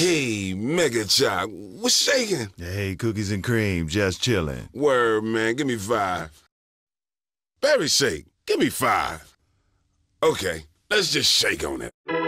Hey, Mega Jock, what's shaking? Hey, cookies and cream, just chilling. Word, man, give me 5. Berry shake, give me 5. Okay, let's just shake on it.